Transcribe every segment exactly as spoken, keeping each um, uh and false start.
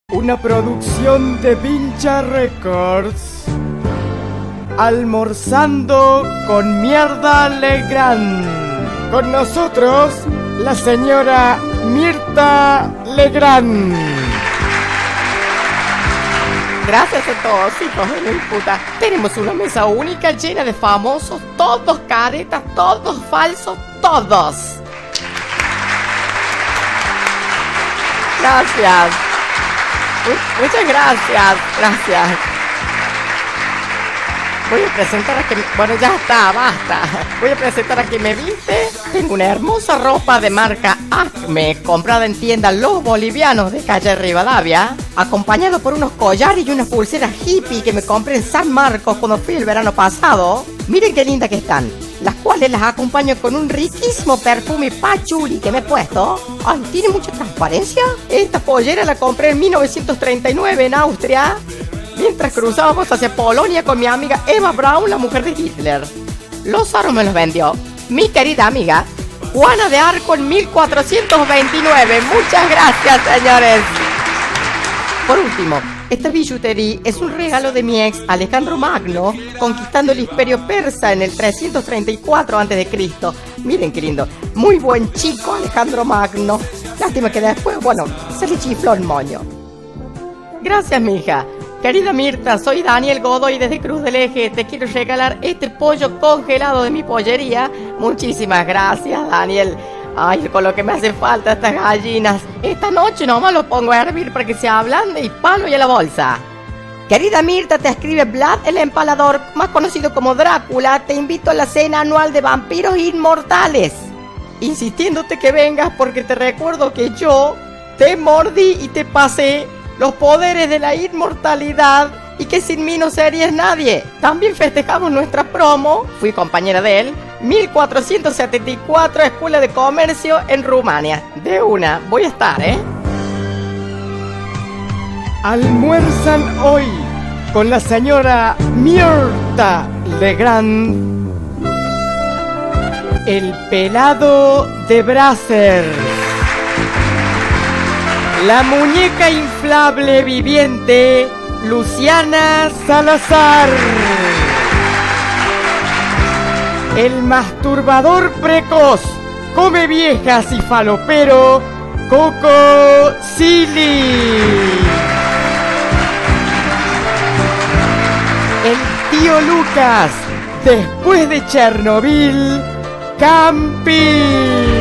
Una producción de Vincha Records. Almorzando con Mierda Legrand. Con nosotros, la señora Mirta Legrand. Gracias a todos, hijos de mi puta. Tenemos una mesa única llena de famosos, todos caretas, todos falsos, todos. Gracias. Muchas gracias, gracias. Voy a presentar a que... Bueno, ya está, basta. Voy a presentar a quien me viste. Tengo una hermosa ropa de marca Acme, comprada en tiendas Los Bolivianos de calle Rivadavia, acompañado por unos collares y unas pulseras hippie que me compré en San Marcos cuando fui el verano pasado. Miren qué lindas que están. Las cuales las acompaño con un riquísimo perfume Patchouli que me he puesto. Ay, tiene mucha transparencia. Esta pollera la compré en mil novecientos treinta y nueve en Austria, mientras cruzábamos hacia Polonia con mi amiga Eva Braun, la mujer de Hitler. Los aros me los vendió mi querida amiga Juana de Arco en mil cuatrocientos veintinueve. Muchas gracias, señores. Por último, esta billutería es un regalo de mi ex Alejandro Magno, conquistando el imperio persa en el trescientos treinta y cuatro antes de Cristo. Miren qué lindo, muy buen chico Alejandro Magno. Lástima que después, bueno, se le chifló el moño. Gracias, mija. Querida Mirta, soy Daniel Godoy desde Cruz del Eje. Te quiero regalar este pollo congelado de mi pollería. Muchísimas gracias, Daniel. Ay, con lo que me hace falta estas gallinas. Esta noche nomás lo pongo a hervir para que se ablande y palo y a la bolsa. Querida Mirta, te escribe Vlad el Empalador, más conocido como Drácula. Te invito a la cena anual de vampiros inmortales, insistiéndote que vengas porque te recuerdo que yo te mordí y te pasé los poderes de la inmortalidad y que sin mí no serías nadie. También festejamos nuestra promo, fui compañera de él, mil cuatrocientos setenta y cuatro, Escuela de Comercio en Rumania. De una, voy a estar, ¿eh? Almuerzan hoy con la señora Mirta Legrand, el pelado de Brazzers, la muñeca inflable viviente Luciana Salazar, el masturbador precoz, come viejas y falopero, Coco Silly, el tío Lucas, después de Chernobyl, Campi,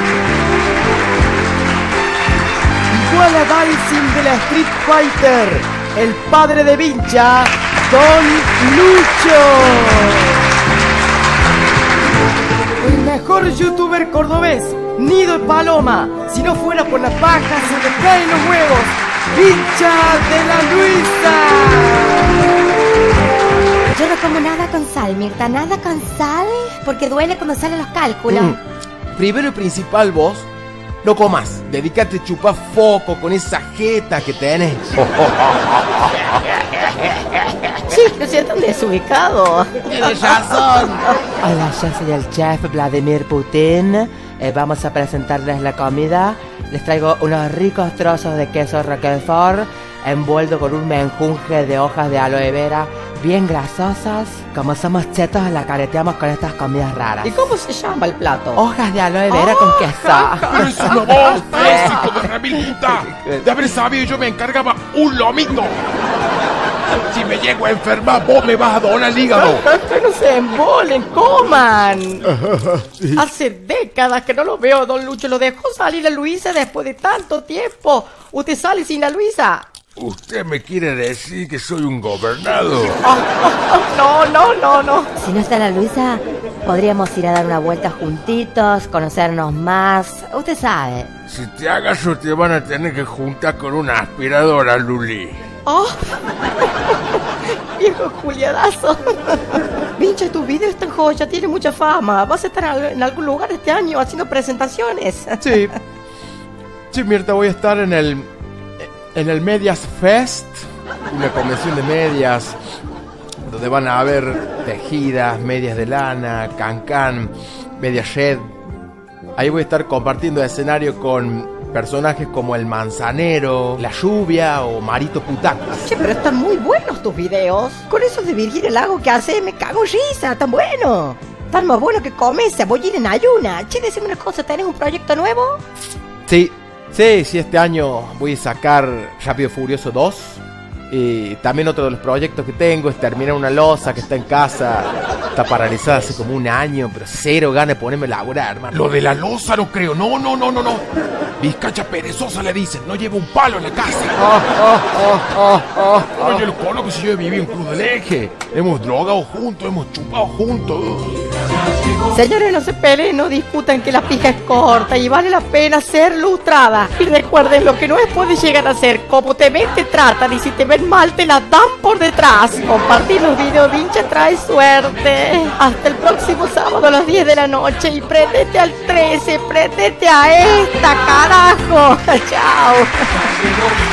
igual a Dancing de la Street Fighter, el padre de Vincha, Don Lucho, el mejor youtuber cordobés, Nido de Paloma. Si no fuera por la paja se le caen los huevos, Vincha de la Luisa. Yo no como nada con sal, Mirta, nada con sal, porque duele cuando salen los cálculos. Mm. Primero y principal, vos no comas, dedícate a chupar foco con esa jeta que tenés. Sí, no sé tan desubicado. Tienes razón. Hola, yo soy el chef Vladimir Putin. Eh, vamos a presentarles la comida. Les traigo unos ricos trozos de queso roquefort envuelto con un menjunje de hojas de aloe vera bien grasosas. Como somos chetos, la careteamos con estas comidas raras. ¿Y cómo se llama el plato? Hojas de aloe vera con queso. ¡Eres un lobo! ¡Hijo de remil puta! De haber sabido yo me encargaba un lomito. Si me llego a enfermar, vos me vas a donar el hígado. No se embolen, coman. Hace décadas que no lo veo, don Lucho. Lo dejó salir la Luisa después de tanto tiempo. ¿Usted sale sin la Luisa? ¿Usted me quiere decir que soy un gobernado? Oh, oh, oh, no, no, no, no. Si no está la Luisa, podríamos ir a dar una vuelta juntitos, conocernos más. Usted sabe. Si te hagas o te van a tener que juntar con una aspiradora, Luli. Oh, viejo culiadazo. Vincha, tu video está en joya, tiene mucha fama. Vas a estar en algún lugar este año haciendo presentaciones. Sí. Sí, Mirta, voy a estar en el... en el Medias Fest, una convención de medias, donde van a haber tejidas, medias de lana, cancán, medias red. Ahí voy a estar compartiendo escenario con Personajes como el manzanero, la lluvia o Marito Putaco. Che, pero están muy buenos tus videos. Con eso de Virgil el Lago que hace, me cago en risa, tan bueno. Tan más bueno que comer cebollín en ayuna. Che, decime una cosa, ¿tenés un proyecto nuevo? Sí, sí, sí, este año voy a sacar Rápido y Furioso dos. Y también otro de los proyectos que tengo es terminar una loza que está en casa. Está paralizada hace como un año, pero cero ganas de ponerme a laburar, hermano. Lo de la loza no creo. No, no, no, no, no. Vizcacha perezosa le dicen. No lleva un palo en la casa. Oh, oh, oh, oh, oh, oh. No, yo lo conozco si yo viví en Cruz del Eje. Hemos drogado juntos, hemos chupado juntos. Señores, no se peleen, no discutan que la pija es corta y vale la pena ser lustrada. Y recuerden, lo que no es puede llegar a ser. Como te ven, te tratan, y si te ven mal, te la dan por detrás. Compartir los videos de hincha trae suerte. Hasta el próximo sábado a las diez de la noche. Y préndete al trece, préndete a esta, carajo. Chao.